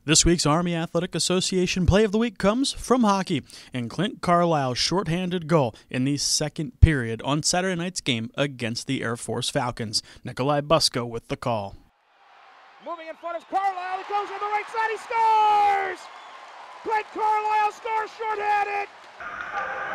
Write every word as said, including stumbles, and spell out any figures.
This week's Army Athletic Association Play of the Week comes from hockey and Clint Carlisle's shorthanded goal in the second period on Saturday night's game against the Air Force Falcons. Nikolai Busko with the call. Moving in front is Carlisle. He goes on the right side. He scores! Clint Carlisle scores shorthanded.